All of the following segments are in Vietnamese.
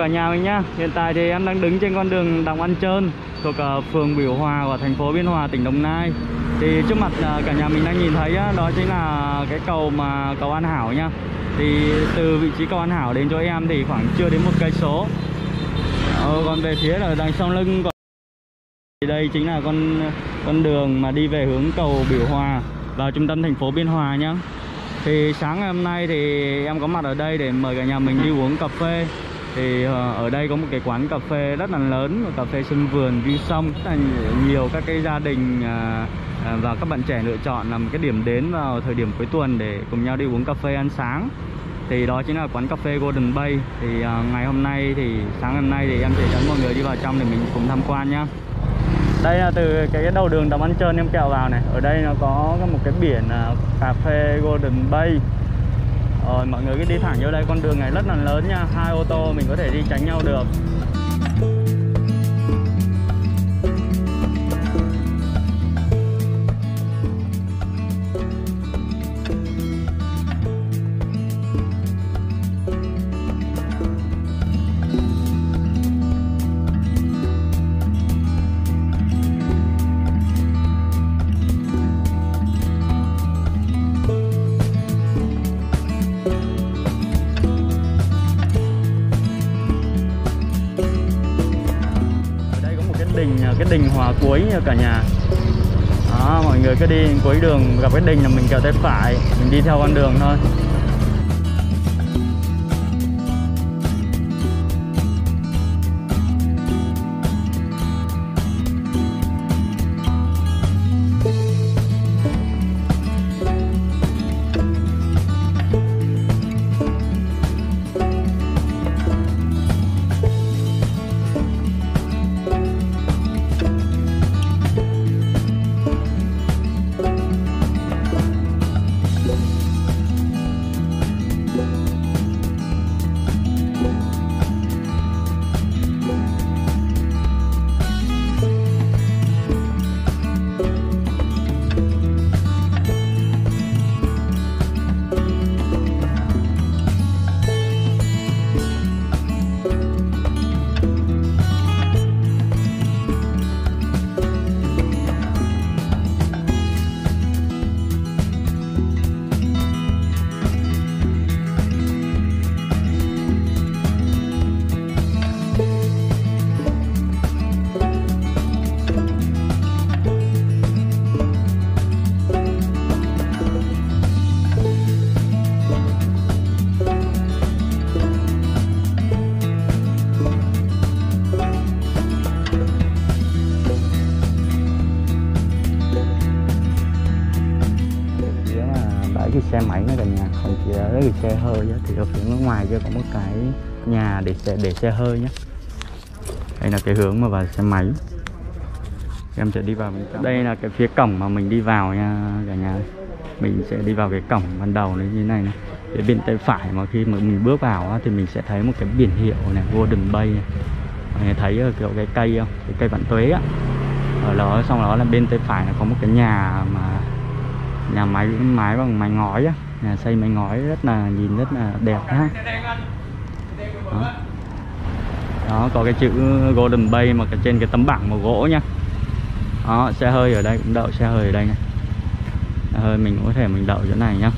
cả nhà mình nhá. Hiện tại thì em đang đứng trên con đường Đặng Văn Trơn thuộc phường Biểu Hòa của thành phố Biên Hòa, tỉnh Đồng Nai. Thì trước mặt cả nhà mình đang nhìn thấy đó chính là cái cầu An Hảo nhá. Thì từ vị trí cầu An Hảo đến chỗ em thì khoảng chưa đến 1 cây số. Còn về phía ở đằng sau lưng thì đây chính là con đường mà đi về hướng cầu Biểu Hòa vào trung tâm thành phố Biên Hòa nhá. Thì sáng ngày hôm nay thì em có mặt ở đây để mời cả nhà mình đi uống cà phê. Thì ở đây có một cái quán cà phê rất là lớn, cà phê sân vườn view sông, rất là nhiều các cái gia đình và các bạn trẻ lựa chọn làm cái điểm đến vào thời điểm cuối tuần để cùng nhau đi uống cà phê ăn sáng. Thì đó chính là quán cà phê Golden Bay. Thì ngày hôm nay thì sáng hôm nay thì em sẽ dẫn mọi người đi vào trong để mình cùng tham quan nhá. Đây là từ cái đầu đường Đặng Văn Trơn em kẹo vào này. Ở đây nó có một cái biển cà phê Golden Bay. Rồi mọi người cứ đi thẳng vô đây, con đường này rất là lớn nha, 2 ô tô mình có thể đi tránh nhau được. Cái đình Hòa Cuối nha cả nhà. Đó, mọi người cứ đi cuối đường gặp cái đình là mình kéo tay phải, mình đi theo con đường thôi. Cái xe máy nữa cả nhà, còn chỉ là cái xe hơi á. Thì ở phía ngoài kia có một cái nhà để xe hơi nhé. Đây là cái hướng mà vào xe máy. Em sẽ đi vào bên trong. Đây là cái phía cổng mà mình đi vào nha cả nhà. Mình sẽ đi vào cái cổng ban đầu đấy như thế này này. Phía bên tay phải mà khi mà mình bước vào á, thì mình sẽ thấy một cái biển hiệu này, Golden Bay này. Mọi người thấy kiểu cái cây không? Cái cây vạn tuế á. Ở đó xong đó là bên tay phải là có một cái nhà mà nhà mái bằng mái ngói á, nhà xây mái ngói rất là nhìn rất là đẹp ha. Đó có cái chữ Golden Bay mà trên cái tấm bảng màu gỗ nha. Đó, xe hơi ở đây cũng đậu xe hơi ở đây này. Xe hơi mình cũng có thể mình đậu chỗ này nhá.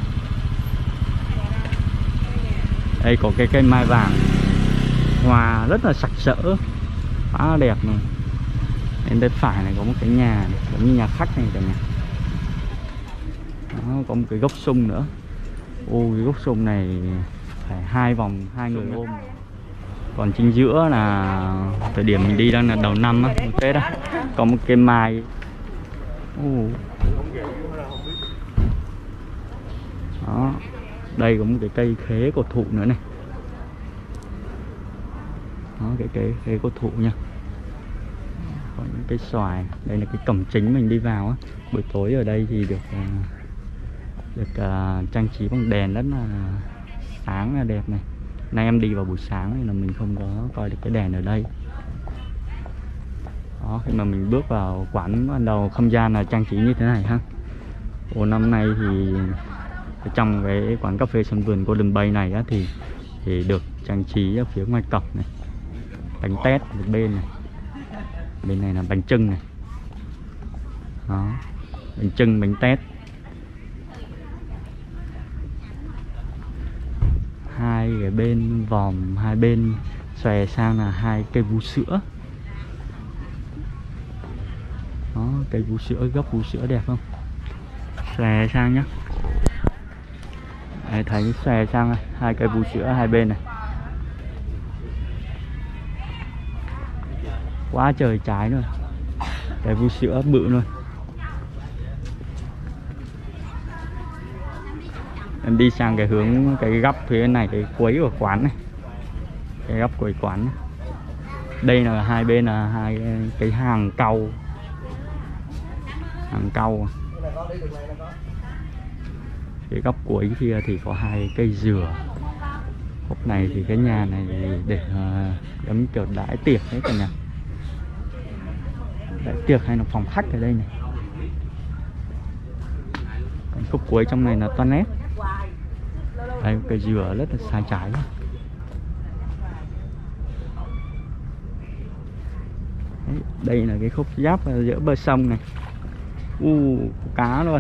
Đây có cái cây mai vàng hoa rất là sặc sỡ, khá là đẹp này. Bên tay phải này có một cái nhà này, giống như nhà khách này cả nhà. Đó, có một cái gốc sung nữa. Cái gốc sung này phải 2 vòng 2 người ôm. Còn chính giữa là thời điểm mình đi đang là đầu năm á, Tết á, có một cây mai. Đó, đây có một cái cây khế cổ thụ nữa này. Đó, cái khế cổ thụ nha. Có những cây xoài. Đây là cái cổng chính mình đi vào á. Buổi tối ở đây thì được trang trí bằng đèn rất là sáng là đẹp này. Nay em đi vào buổi sáng nên là mình không có coi được cái đèn ở đây. Đó, khi mà mình bước vào quán ban đầu không gian là trang trí như thế này ha. Năm nay thì trong cái quán cà phê sân vườn Golden Bay này á, thì được trang trí ở phía ngoài cổng này. bánh tét một bên này, bên này là bánh chưng này. Đó, bánh chưng, bánh tét. Hai cái bên vòm, hai bên xòe sang là hai cây vú sữa. Đó, cây vú sữa, gốc vú sữa đẹp không? Xòe sang nhá. Đấy, thấy xòe sang này, hai cây vú sữa hai bên này. Quá trời trái luôn. Cây vú sữa bự luôn. Em đi sang cái hướng cái góc phía này, cái cuối của quán này, cái góc cuối quán này. Đây là hai bên là hai cái hàng cau, hàng cau. Cái góc cuối kia thì có hai cây dừa. Góc này thì cái nhà này để giống kiểu đãi tiệc đấy cả nhà. Đãi tiệc hay là phòng khách ở đây này. Còn khúc cuối trong này là toilet. Đây cây dừa rất là sai trái. Đấy, đây là cái khúc giáp giữa bờ sông này. Cá luôn.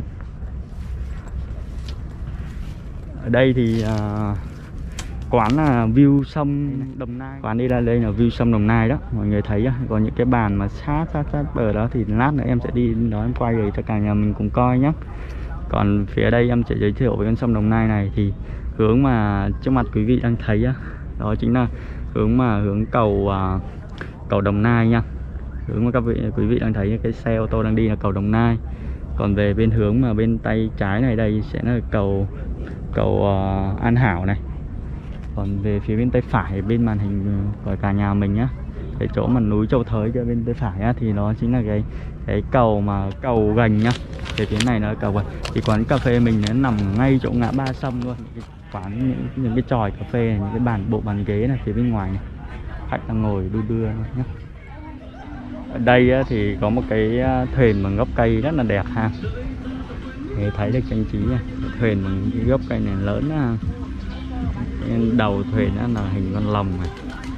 Ở đây thì quán là view sông Đồng Nai. Quán đi ra đây là view sông Đồng Nai đó. Mọi người thấy có những cái bàn mà sát bờ đó thì lát nữa em sẽ đi đó em quay để cho cả nhà mình cùng coi nhé. Còn phía đây em sẽ giới thiệu về con sông Đồng Nai này thì hướng mà trước mặt quý vị đang thấy đó chính là hướng cầu Đồng Nai nha. Hướng mà quý vị đang thấy cái xe ô tô đang đi là cầu Đồng Nai. Còn về bên hướng mà bên tay trái này đây sẽ là cầu An Hảo này. Còn về phía bên tay phải bên màn hình của cả nhà mình nhá, cái chỗ mà núi Châu Thới cho bên tay phải thì nó chính là cái cầu Gành nhá. Về phía này là cầu Gành. Thì quán cà phê mình nó nằm ngay chỗ ngã ba sông luôn. Quán những cái chòi cà phê này, những cái bộ bàn ghế này phía bên ngoài này, khách đang ngồi đu đưa nhá. Ở đây thì có một cái thuyền bằng gốc cây rất là đẹp ha. Để thấy được trang trí nha. Cái thuyền bằng cái gốc cây này lớn ha. Đầu thuyền là hình con lồng này.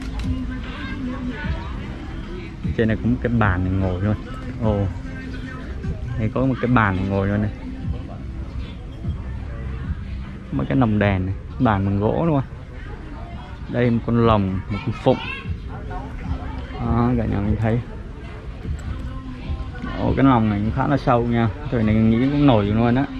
Trên này có một cái bàn này ngồi luôn. Đây có một cái bàn này ngồi luôn này. Mấy cái lồng đèn này, bàn bằng gỗ luôn. Đây một con lồng, một con phụng. Đó, cả nhà mình thấy. Cái lồng này cũng khá là sâu nha. Thời này nghĩ cũng nổi luôn á.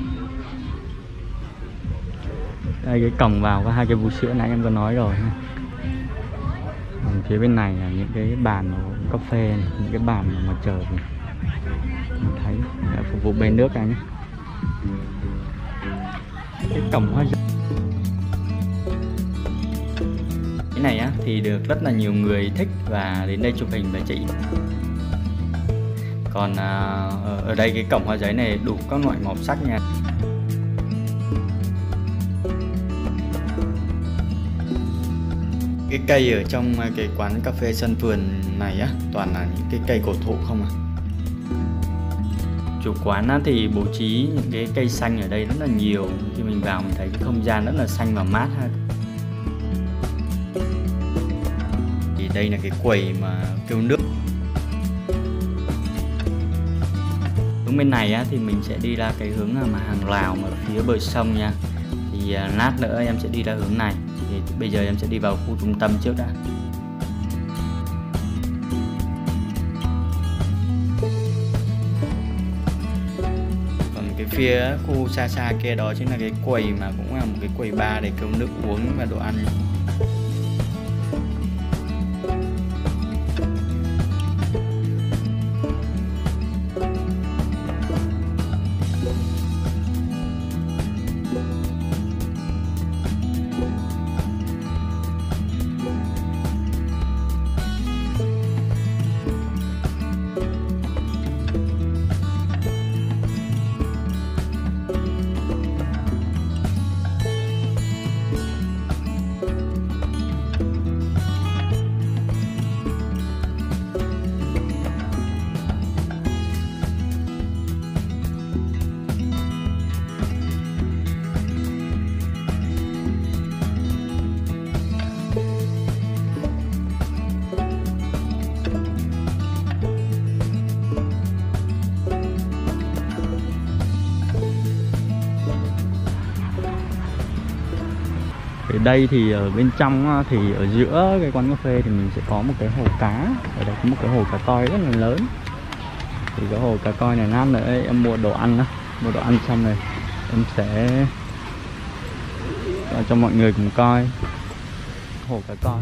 Đây cái cổng vào có hai cái vú sữa nãy em có nói rồi ha. Còn phía bên này là những cái bàn cà phê này, những cái bàn mà chờ mình thấy phục vụ bên nước này nhé. Cái cổng hoa cái này thì được rất là nhiều người thích và đến đây chụp hình và chị. Còn ở đây cái cổng hoa giấy này đủ các loại màu sắc nha. Cái cây ở trong cái quán cà phê sân vườn này toàn là những cái cây cổ thụ không à. Chủ quán thì bố trí những cái cây xanh ở đây rất là nhiều. Khi mình vào mình thấy cái không gian rất là xanh và mát ha. Thì đây là cái quầy mà kêu nước. Hướng bên này thì mình sẽ đi ra cái hướng mà hàng Lào mà phía bờ sông nha. Thì lát nữa em sẽ đi ra hướng này. Thì bây giờ em sẽ đi vào khu trung tâm trước đã. Còn cái phía khu xa xa kia đó chính là cái quầy mà cũng là một cái quầy bar để kêu nước uống và đồ ăn. đây thì ở bên trong á, thì ở giữa cái quán cà phê thì mình sẽ có một cái hồ cá. Ở đây có một cái hồ cá coi rất là lớn. Thì cái hồ cá coi này lát nữa em mua đồ ăn á, mua đồ ăn xong rồi em sẽ cho mọi người cùng coi hồ cá coi.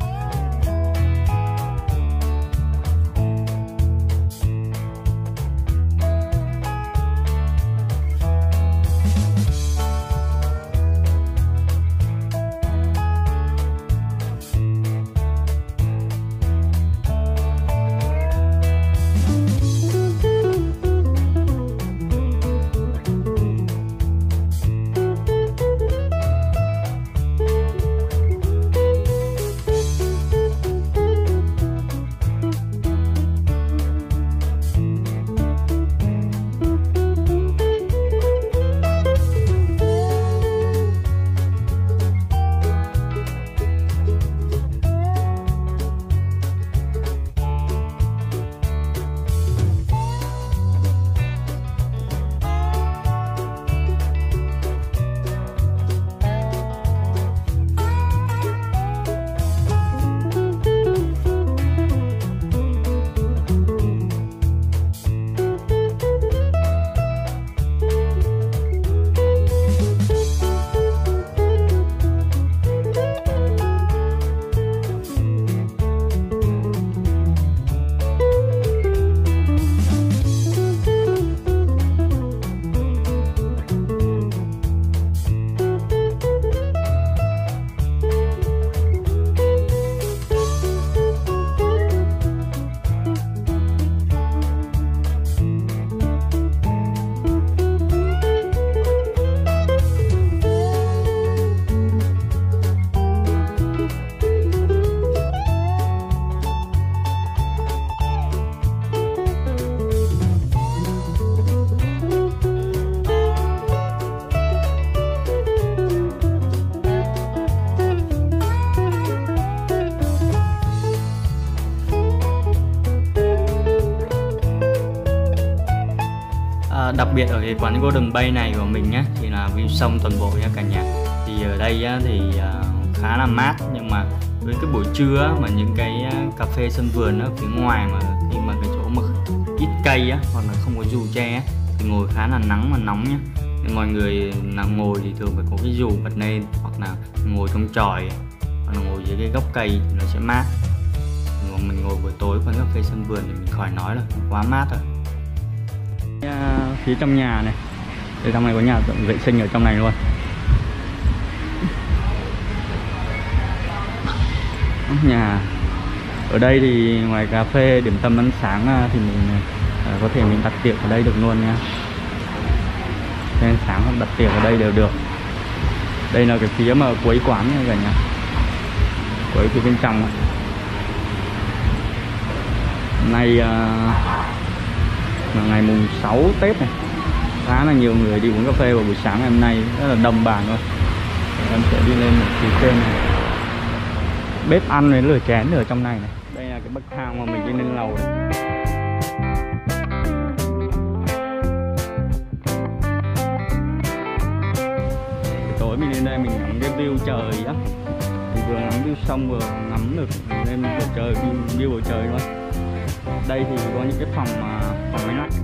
Đặc biệt ở cái quán Golden Bay này của mình nhé thì là view sông toàn bộ nha cả nhà. Thì ở đây á, thì khá là mát, nhưng mà với cái buổi trưa á, mà những cái cà phê sân vườn ở phía ngoài mà khi mà cái chỗ mà ít cây á, hoặc là không có dù tre á, thì ngồi khá là nắng và nóng nhá. Nên mọi người là ngồi thì thường phải có cái dù bật lên, hoặc là ngồi trong chòi, hoặc là ngồi dưới cái gốc cây thì nó sẽ mát. Còn mình ngồi buổi tối quán cà phê sân vườn thì mình khỏi nói rồi, quá mát rồi. Phía trong nhà này, ở trong này có nhà vệ sinh ở trong này luôn. Nhà ở đây thì ngoài cà phê điểm tâm ăn sáng thì mình có thể mình đặt tiệc ở đây được luôn nha. Ăn sáng hoặc đặt tiệc ở đây đều được. Đây là cái phía mà cuối quán nha cả nhà, cuối phía bên trong. Hôm nay là ngày mùng 6 Tết này, khá là nhiều người đi uống cà phê vào buổi sáng ngày hôm nay, rất là đông bàn thôi. Em sẽ đi lên một phía trên này, bếp ăn với lửa chén ở trong này này. Đây là cái bậc thang mà mình đi lên lầu này. Tối mình lên đây mình ngắm cái view trời á, thì vừa ngắm view sông vừa ngắm được lên bầu trời, view bầu trời luôn. Đây thì có những cái phòng máy lạnh.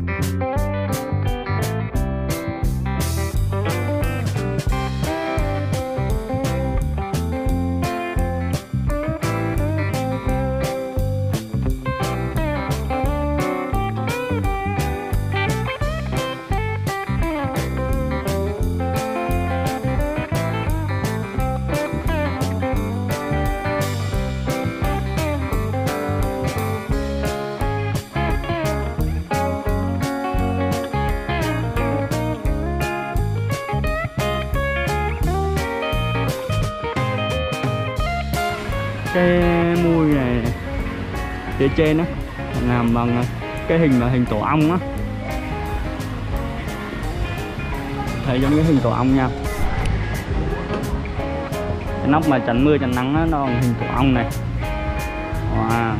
Cái mui này phía trên á làm bằng cái hình là hình tổ ong á, thấy giống cái hình tổ ong nha. Cái nóc mà chắn mưa chắn nắng á, nó bằng hình tổ ong này. Wow.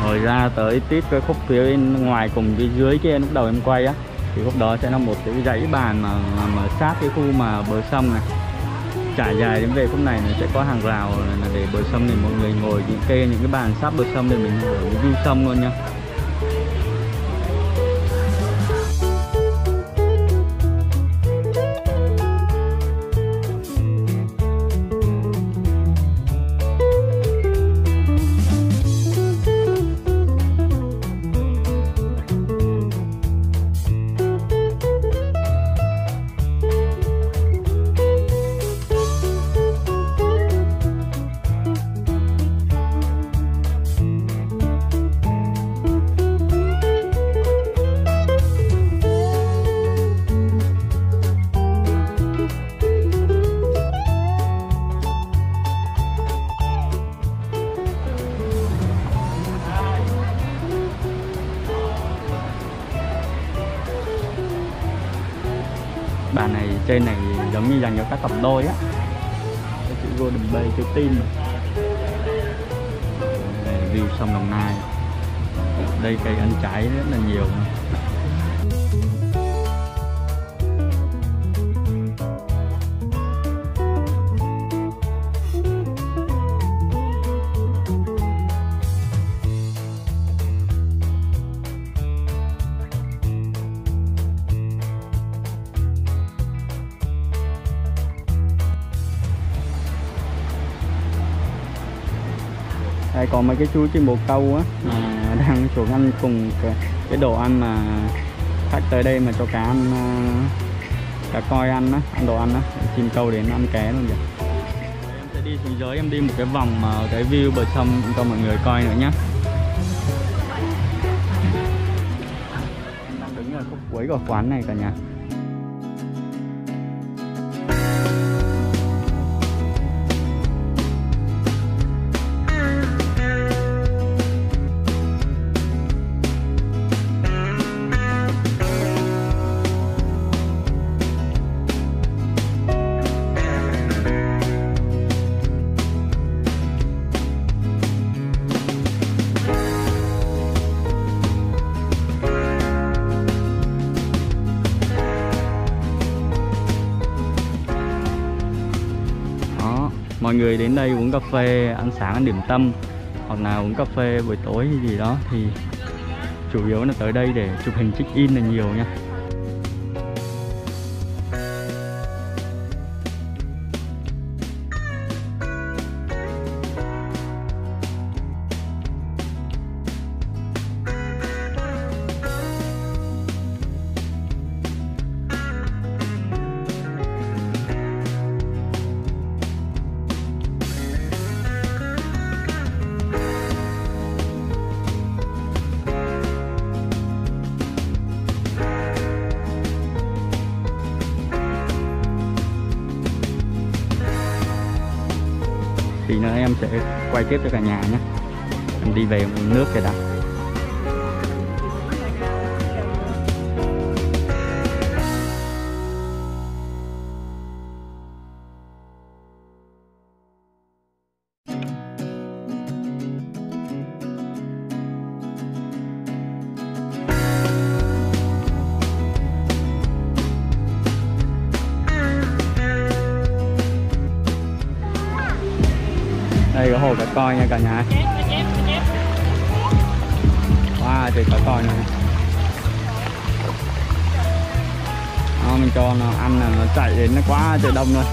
Hồi ra tới tít cái khúc phía bên ngoài cùng phía dưới kia lúc đầu em quay á, thì khúc đó sẽ là một cái dãy bàn mà sát cái khu mà bờ sông này, trải dài đến về khúc này nó sẽ có hàng rào là để bờ sông này mọi người ngồi những kê những cái bàn sát bờ sông để mình ngồi view sông luôn nha. Bàn này trên này giống như dành cho các cặp đôi á, cái chữ Golden Bay, chữ tim. View sông Đồng Nai, đây cây ăn trái rất là nhiều. Đây còn mấy cái chú chim bồ câu á đang xuống ăn cùng cái đồ ăn mà khách tới đây mà cho cá ăn, cá coi ăn á, ăn đồ ăn á, chim câu đến ăn ké luôn vậy. Em sẽ đi xuống dưới, em đi một cái vòng mà cái view bờ sông cho mọi người coi nữa nhé. Em đang đứng ở khúc cuối của quán này cả nhà. Mọi người đến đây uống cà phê, ăn sáng, ăn điểm tâm hoặc là uống cà phê buổi tối hay gì đó thì chủ yếu là tới đây để chụp hình check in là nhiều nha. Tí nữa em sẽ quay tiếp cho cả nhà nhé. Em đi về uống nước cái đã. Đây có hồ cá coi nha cả nhà. Wow, trời cá coi này. Đó, mình cho nó ăn là nó chạy đến nó quá trời đông rồi.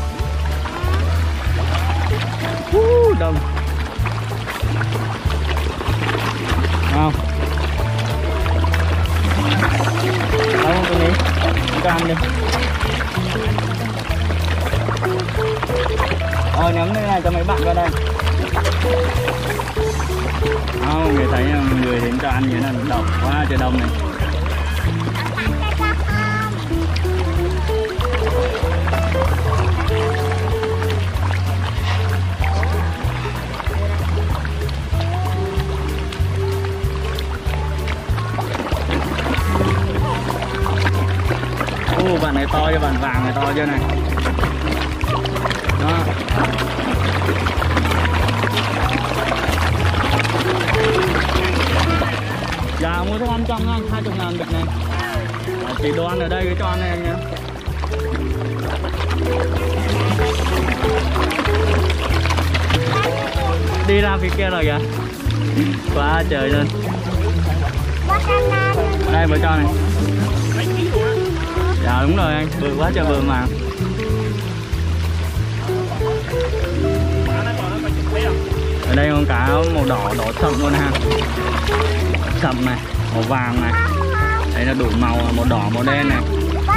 Đông. Không? Đâu cái này? Cho ăn đi. Ôi ném cái này cho mấy bạn qua đây. Không, người thấy người đến cho ăn như thế này đông quá trời đông này. Bạn này to cho bạn vàng này to chưa này. Đó. Có thức ăn trong anh, 20.000 bịch này. Chỉ đồ ăn ở đây với cho ăn này anh nhé. Đi ra phía kia rồi kìa. Quá trời luôn. Đây bữa cho này. Dạ đúng rồi anh, bự quá trời bự mà. Ở đây con cá màu đỏ sậm luôn ha. Sậm này, màu vàng này. Đây là đủ màu, màu đỏ, màu đen này.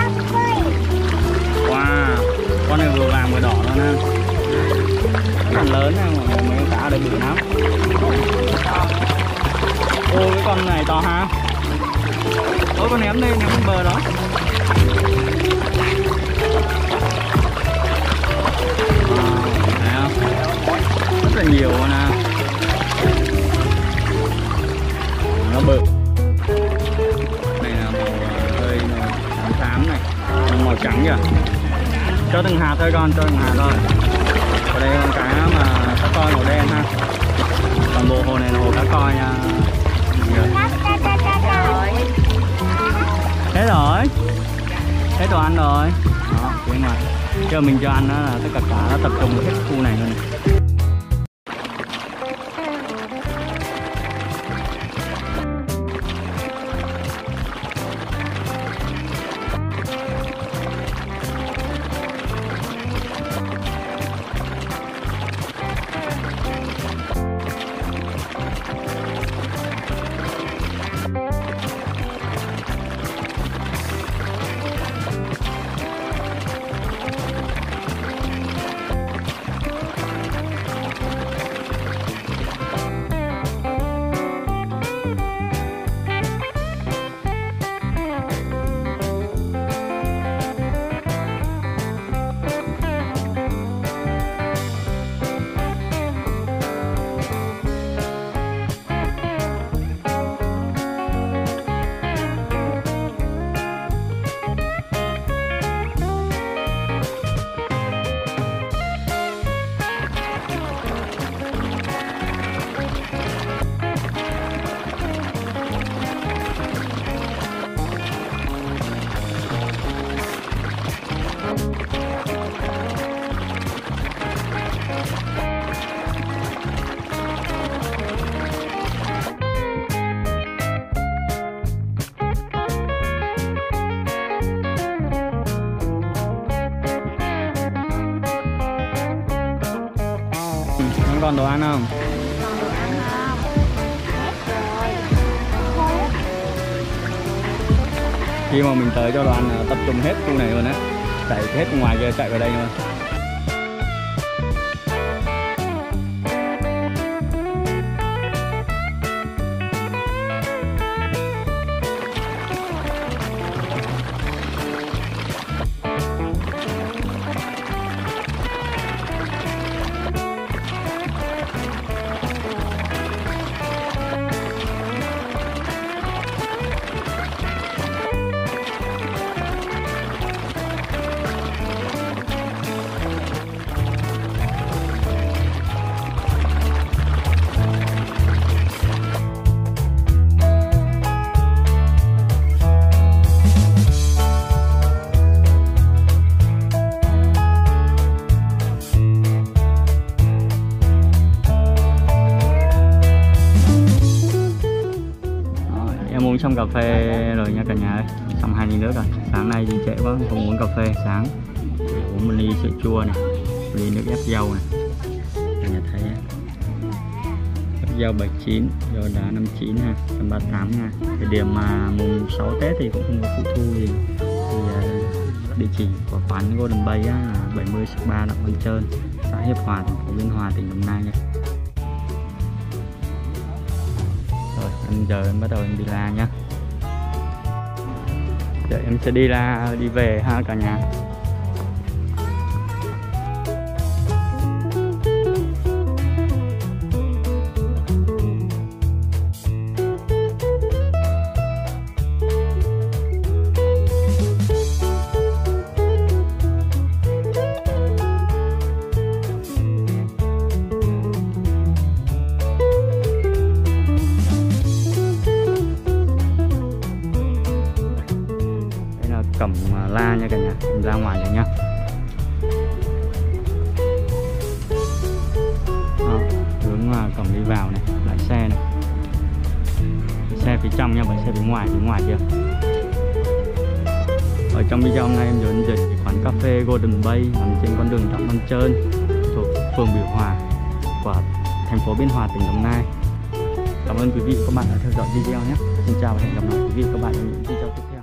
Wow, con này vừa vàng vừa đỏ luôn ha. Con lớn ha, mấy con cá ở đây bự lắm. Ô cái con này to ha. Ôi con ném đây, ném lên bờ đó. Thấy không? Rất là nhiều luôn ha. Nó bự. Này là màu hơi xám xám này, màu trắng kìa. Cho từng hạt thôi con, cho từng hạt thôi. Ở đây con cá mà cá coi màu đen ha. Toàn bộ hồ này là hồ cá coi nha. Hết rồi. Hết đồ ăn rồi. Đó, phía ngoài. Giờ mình cho ăn đó là tất cả cá nó tập trung hết khu này luôn này. Còn đồ ăn không? Khi mà mình tới cho đồ ăn tập trung hết khu này luôn á, chạy hết ngoài kia chạy vào đây luôn. Xong cà phê rồi nha cả nhà ơi, xong 2 ly nước rồi. Sáng nay đi trễ quá không uống cà phê sáng, uống một ly sữa chua này, một ly nước ép dâu này. Cả nhà thấy ép dâu 79, dâu đá 59 ha, 138 nha. Thời điểm mà mùng 6 Tết thì cũng không có phụ thu gì. Thì địa chỉ của quán Golden Bay á, là 70/3 Đặng Văn Trơn, xã Hiệp Hòa, thành phố Biên Hòa, tỉnh Đồng Nai nha. Giờ em bắt đầu em đi ra nhá. Giờ em sẽ đi về ha cả nhà. cẩm la nha cả nhà, mình ra ngoài này nhá. Đó, hướng cổng đi vào này, bãi xe này, xe phía trong nha, bãi xe phía ngoài kia. Ở trong video hôm nay em giới thiệu quán cà phê Golden Bay nằm trên con đường Đặng Văn Trơn thuộc phường Biểu Hòa của thành phố Biên Hòa, tỉnh Đồng Nai. Cảm ơn quý vị và các bạn đã theo dõi video nhé. Xin chào và hẹn gặp lại quý vị và các bạn ở những video tiếp theo.